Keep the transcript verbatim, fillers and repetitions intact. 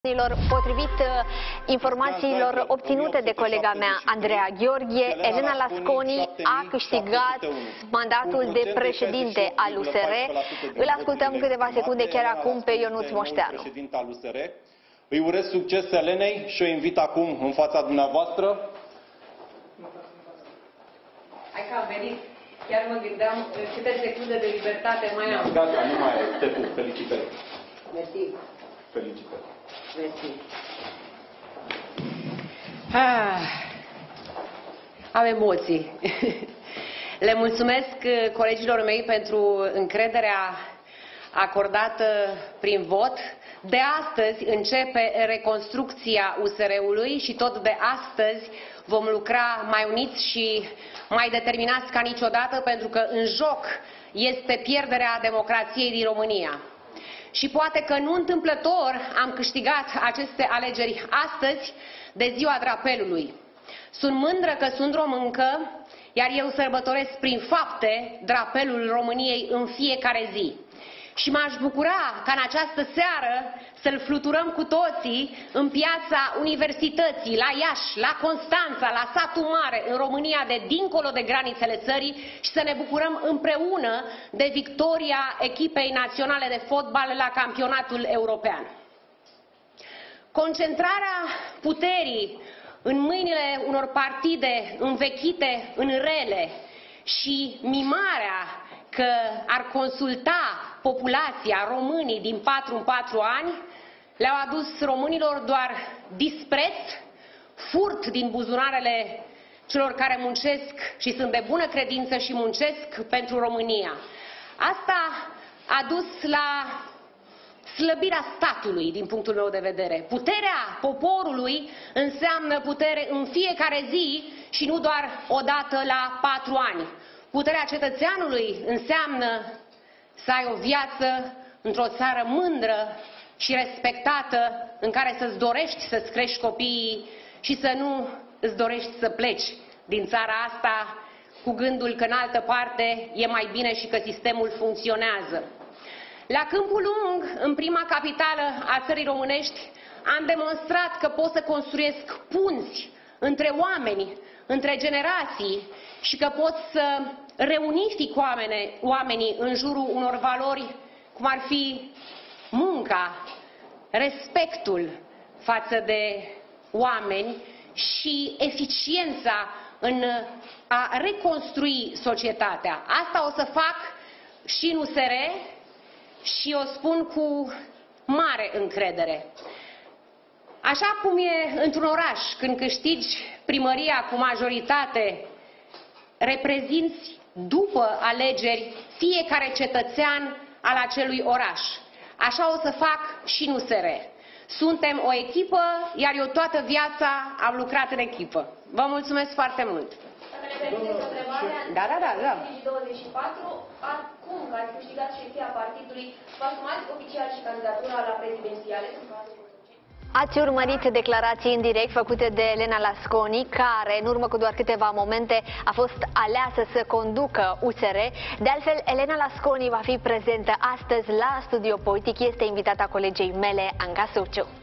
Potrivit informațiilor obținute de colega mea, Andreea Gheorghe, Elena Lasconi a câștigat mandatul de președinte al U S R. Îl ascultăm câteva secunde chiar acum pe Ionuț Moșteanu. Îi urez succes Elenei și o invit acum în fața dumneavoastră. Hai că am venit. Chiar mă gândeam câte secunde de libertate mai am. Gata, nu mai e. Te pup. Felicitări. Mersi. Felicitări. Mersi. Ah, am emoții. Le mulțumesc colegilor mei pentru încrederea acordată prin vot. De astăzi începe reconstrucția U S R-ului și tot de astăzi vom lucra mai uniți și mai determinați ca niciodată, pentru că în joc este pierderea democrației din România. Și poate că nu întâmplător am câștigat aceste alegeri astăzi, de ziua drapelului. Sunt mândră că sunt româncă, iar eu sărbătoresc prin fapte drapelul României în fiecare zi. Și m-aș bucura ca în această seară să-l fluturăm cu toții în piața Universității, la Iași, la Constanța, la Satul Mare, în România de dincolo de granițele țării, și să ne bucurăm împreună de victoria echipei naționale de fotbal la campionatul european. Concentrarea puterii în mâinile unor partide învechite în rele și mimarea că ar consulta populația, românii, din patru în patru ani, le-au adus românilor doar dispreț, furt din buzunarele celor care muncesc și sunt de bună credință și muncesc pentru România. Asta a dus la slăbirea statului, din punctul meu de vedere. Puterea poporului înseamnă putere în fiecare zi și nu doar o dată la patru ani. Puterea cetățeanului înseamnă să ai o viață într-o țară mândră și respectată, în care să-ți dorești să-ți crești copiii și să nu îți dorești să pleci din țara asta cu gândul că în altă parte e mai bine și că sistemul funcționează. La Câmpul Lung, în prima capitală a țării românești, am demonstrat că pot să construiesc punți între oameni, între generații, și că pot să reunific oameni, oamenii în jurul unor valori cum ar fi munca, respectul față de oameni și eficiența în a reconstrui societatea. Asta o să fac și în U S R și o spun cu mare încredere. Așa cum e într-un oraș, când câștigi primăria cu majoritate, reprezinți după alegeri fiecare cetățean al acelui oraș. Așa o să fac și în U S R. Suntem o echipă, iar eu toată viața am lucrat în echipă. Vă mulțumesc foarte mult! Da, da, da, da. douăzeci și patru, acum că ați câștigat șefia partidului, vă asumați oficial și candidatura la prezidențiale? Ați urmărit declarații în direct făcute de Elena Lasconi, care în urmă cu doar câteva momente a fost aleasă să conducă U S R. De altfel, Elena Lasconi va fi prezentă astăzi la Studio Politic, este invitata colegei mele, Anca Suciu.